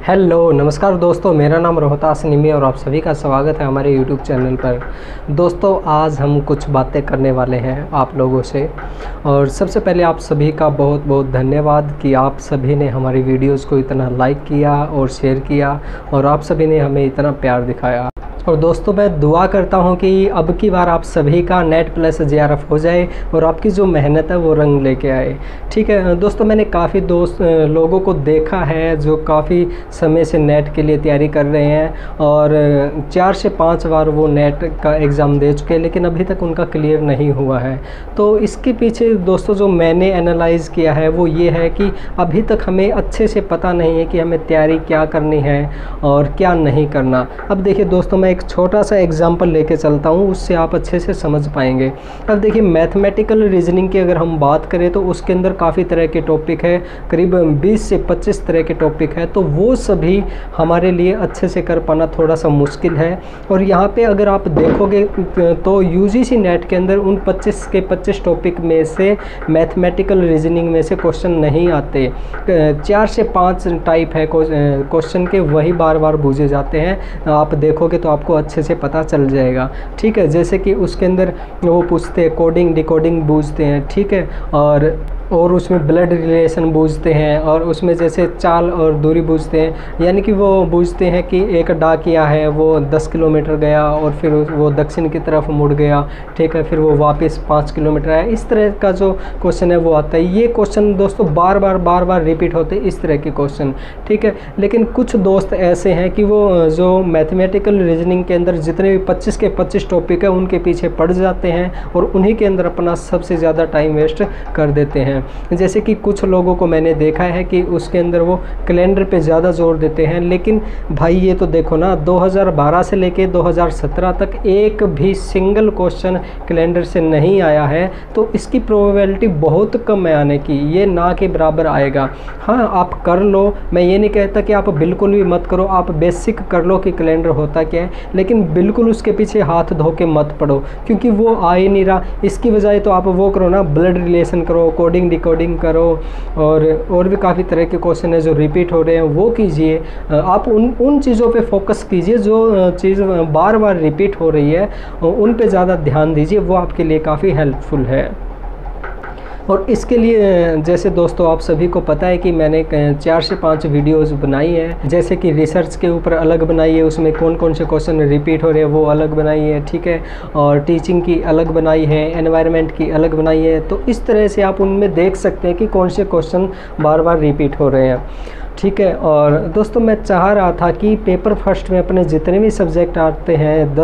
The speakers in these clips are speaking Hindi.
हेलो नमस्कार दोस्तों, मेरा नाम रोहतास निमी और आप सभी का स्वागत है हमारे यूट्यूब चैनल पर। दोस्तों आज हम कुछ बातें करने वाले हैं आप लोगों से। और सबसे पहले आप सभी का बहुत बहुत धन्यवाद कि आप सभी ने हमारी वीडियोस को इतना लाइक किया और शेयर किया और आप सभी ने हमें इतना प्यार दिखाया। और दोस्तों मैं दुआ करता हूं कि अब की बार आप सभी का नेट प्लस JRF हो जाए और आपकी जो मेहनत है वो रंग लेके आए। ठीक है दोस्तों, मैंने काफ़ी लोगों को देखा है जो काफ़ी समय से नेट के लिए तैयारी कर रहे हैं और 4 से 5 बार वो नेट का एग्ज़ाम दे चुके हैं, लेकिन अभी तक उनका क्लियर नहीं हुआ है। तो इसके पीछे दोस्तों जो मैंने एनालाइज़ किया है वो ये है कि अभी तक हमें अच्छे से पता नहीं है कि हमें तैयारी क्या करनी है और क्या नहीं करना। अब देखिए दोस्तों, मैं एक छोटा सा एग्जांपल लेके चलता हूँ, उससे आप अच्छे से समझ पाएंगे। अब देखिए मैथमेटिकल रीजनिंग की अगर हम बात करें तो उसके अंदर काफ़ी तरह के टॉपिक है, करीब 20 से 25 तरह के टॉपिक है। तो वो सभी हमारे लिए अच्छे से कर पाना थोड़ा सा मुश्किल है। और यहाँ पे अगर आप देखोगे तो UGC नेट के अंदर उन 25 के 25 टॉपिक में से मैथमेटिकल रीजनिंग में से क्वेश्चन नहीं आते। 4 से 5 टाइप है क्वेश्चन के, वही बार बार पूछे जाते हैं। आप देखोगे तो आपको अच्छे से पता चल जाएगा। ठीक है, जैसे कि उसके अंदर वो पूछते हैं कोडिंग डिकोडिंग पूछते हैं। ठीक है, और उसमें ब्लड रिलेशन पूछते हैं और उसमें जैसे चाल और दूरी पूछते हैं, यानी कि वो पूछते हैं कि एक डाकिया है वो 10 किलोमीटर गया और फिर वो दक्षिण की तरफ मुड़ गया। ठीक है, फिर वो वापस 5 किलोमीटर आया। इस तरह का जो क्वेश्चन है वो आता है। ये क्वेश्चन दोस्तों बार बार रिपीट होते हैं इस तरह के क्वेश्चन। ठीक है, लेकिन कुछ दोस्त ऐसे हैं कि वो जो मैथमेटिकल रीजनिंग के अंदर जितने भी 25 के 25 टॉपिक है उनके पीछे पड़ जाते हैं और उन्हीं के अंदर अपना सबसे ज़्यादा टाइम वेस्ट कर देते हैं। जैसे कि कुछ लोगों को मैंने देखा है कि उसके अंदर वो कैलेंडर पे ज़्यादा जोर देते हैं, लेकिन भाई ये तो देखो ना, 2012 से लेके 2017 तक एक भी सिंगल क्वेश्चन कैलेंडर से नहीं आया है। तो इसकी प्रोबेबिलिटी बहुत कम है आने की, ये ना के बराबर आएगा। हाँ आप कर लो, मैं ये नहीं कहता कि आप बिल्कुल भी मत करो, आप बेसिक कर लो कि कैलेंडर होता क्या है, लेकिन बिल्कुल उसके पीछे हाथ धो के मत पड़ो क्योंकि वो आ ही नहीं रहा। इसकी बजाय तो आप वो करो ना, ब्लड रिलेशन करो, कोडिंग डिकोडिंग करो और भी काफ़ी तरह के क्वेश्चन है जो रिपीट हो रहे हैं वो कीजिए। आप उन चीज़ों पे फोकस कीजिए जो चीज़ बार बार रिपीट हो रही है, उन पे ज़्यादा ध्यान दीजिए, वो आपके लिए काफ़ी हेल्पफुल है। और इसके लिए जैसे दोस्तों आप सभी को पता है कि मैंने 4 से 5 वीडियोस बनाई है, जैसे कि रिसर्च के ऊपर अलग बनाई है, उसमें कौन कौन से क्वेश्चन रिपीट हो रहे हैं वो अलग बनाई है। ठीक है, और टीचिंग की अलग बनाई है, एनवायरनमेंट की अलग बनाई है। तो इस तरह से आप उनमें देख सकते हैं कि कौन से क्वेश्चन बार बार रिपीट हो रहे हैं। ठीक है, और दोस्तों मैं चाह रहा था कि पेपर फर्स्ट में अपने जितने भी सब्जेक्ट आते हैं,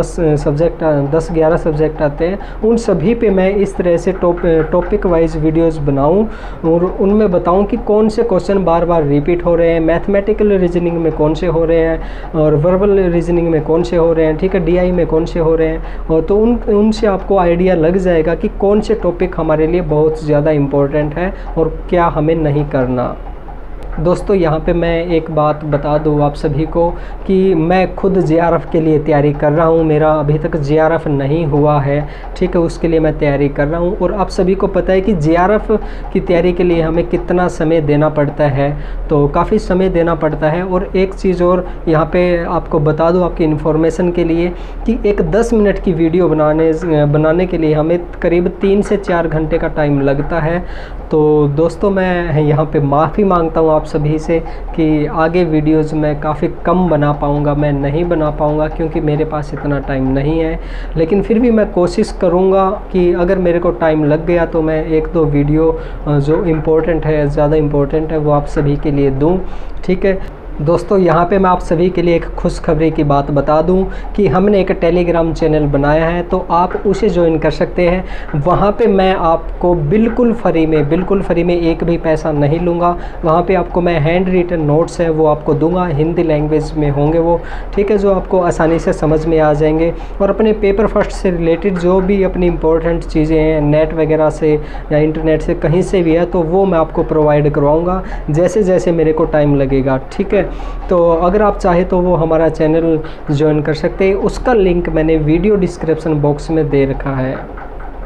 10-11 सब्जेक्ट आते हैं, उन सभी पे मैं इस तरह से टॉपिक वाइज वीडियोस बनाऊं और उनमें बताऊं कि कौन से क्वेश्चन बार बार रिपीट हो रहे हैं, मैथमेटिकल रीजनिंग में कौन से हो रहे हैं और वर्बल रीजनिंग में कौन से हो रहे हैं। ठीक है, DI में कौन से हो रहे हैं। और तो उनसे आपको आइडिया लग जाएगा कि कौन से टॉपिक हमारे लिए बहुत ज़्यादा इम्पोर्टेंट है और क्या हमें नहीं करना। दोस्तों यहाँ पे मैं एक बात बता दूँ आप सभी को कि मैं खुद JRF के लिए तैयारी कर रहा हूँ। मेरा अभी तक JRF नहीं हुआ है। ठीक है, उसके लिए मैं तैयारी कर रहा हूँ और आप सभी को पता है कि JRF की तैयारी के लिए हमें कितना समय देना पड़ता है, तो काफ़ी समय देना पड़ता है। और एक चीज़ और यहाँ पे आपको बता दूँ आपकी इन्फॉर्मेशन के लिए कि एक 10 मिनट की वीडियो बनाने के लिए हमें करीब 3 से 4 घंटे का टाइम लगता है। तो दोस्तों मैं यहाँ पे माफ़ी मांगता हूँ आप सभी से कि आगे वीडियोज़ मैं काफ़ी कम बना पाऊँगा, मैं नहीं बना पाऊँगा क्योंकि मेरे पास इतना टाइम नहीं है। लेकिन फिर भी मैं कोशिश करूँगा कि अगर मेरे को टाइम लग गया तो मैं 1-2 वीडियो जो इम्पोर्टेंट है, ज़्यादा इम्पोर्टेंट है, वो आप सभी के लिए दूँ। ठीक है दोस्तों, यहाँ पे मैं आप सभी के लिए एक खुशखबरी की बात बता दूं कि हमने एक टेलीग्राम चैनल बनाया है, तो आप उसे ज्वाइन कर सकते हैं। वहाँ पे मैं आपको बिल्कुल फ्री में एक भी पैसा नहीं लूँगा। वहाँ पे आपको मैं हैंड रिटन नोट्स हैं वो आपको दूंगा, हिंदी लैंग्वेज में होंगे वो। ठीक है, जो आपको आसानी से समझ में आ जाएंगे और अपने पेपर फर्स्ट से रिलेटेड जो भी अपनी इम्पोर्टेंट चीज़ें हैं नेट वगैरह से या इंटरनेट से कहीं से भी है, तो वो मैं आपको प्रोवाइड करवाऊँगा जैसे जैसे मेरे को टाइम लगेगा। ठीक है, तो अगर आप चाहे तो वो हमारा चैनल ज्वाइन कर सकते हैं। उसका लिंक मैंने वीडियो डिस्क्रिप्शन बॉक्स में दे रखा है।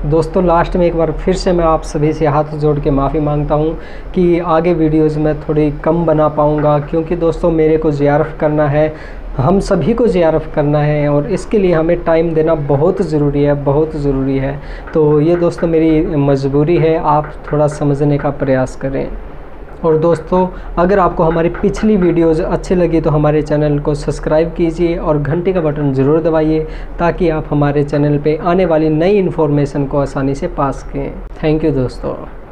दोस्तों लास्ट में एक बार फिर से मैं आप सभी से हाथ जोड़ के माफ़ी मांगता हूं कि आगे वीडियोज़ में थोड़ी कम बना पाऊंगा, क्योंकि दोस्तों मेरे को ज़ियारत करना है, हम सभी को ज़ियारत करना है और इसके लिए हमें टाइम देना बहुत ज़रूरी है, बहुत ज़रूरी है। तो ये दोस्तों मेरी मजबूरी है, आप थोड़ा समझने का प्रयास करें। और दोस्तों अगर आपको हमारी पिछली वीडियोज़ अच्छी लगी तो हमारे चैनल को सब्सक्राइब कीजिए और घंटी का बटन ज़रूर दबाइए, ताकि आप हमारे चैनल पे आने वाली नई इन्फॉर्मेशन को आसानी से पा सकें। थैंक यू दोस्तों।